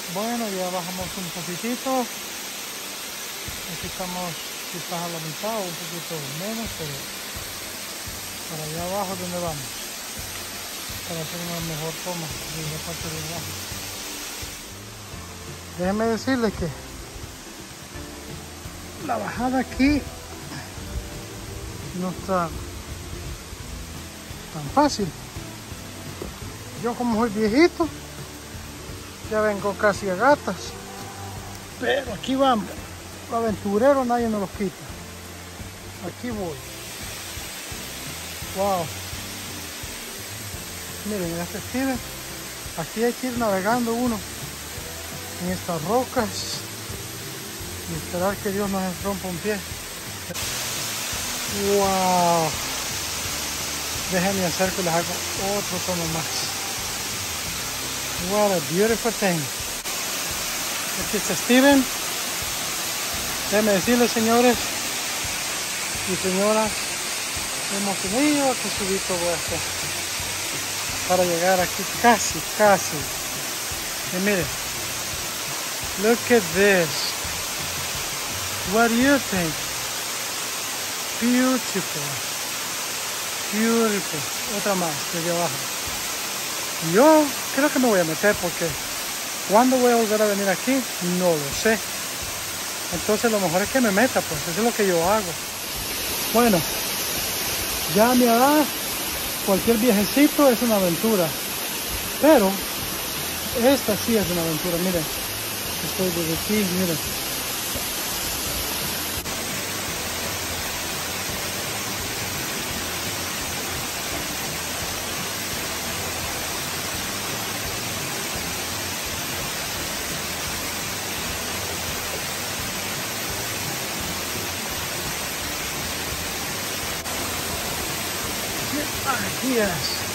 Bueno, ya bajamos un poquitito. Aquí estamos quizás a la mitad o un poquito menos, pero para allá abajo donde vamos, para hacer una mejor toma de la parte de abajo. Déjenme decirles que la bajada aquí no está tan fácil. Yo como soy viejito, ya vengo casi a gatas, pero aquí vamos. Los aventureros nadie nos los quita. Aquí voy. Wow. Miren, este Steven, aquí hay que ir navegando uno en estas rocas y esperar que Dios nos rompa un pie. Wow. Déjenme acerco y les hago otro tono más. What a beautiful thing. Aquí está Steven. Déjenme decirles, señores y señoras, hemos tenido que subir todo esto para llegar aquí casi. Y miren, look at this. What do you think? Beautiful. Otra más desde abajo. Yo creo que me voy a meter porque cuando voy a volver a venir aquí no lo sé. Entonces lo mejor es que me meta, pues eso es lo que yo hago. Bueno, ya a mi edad cualquier viajecito es una aventura, pero esta sí es una aventura. Miren, estoy desde aquí, miren. Aquí es.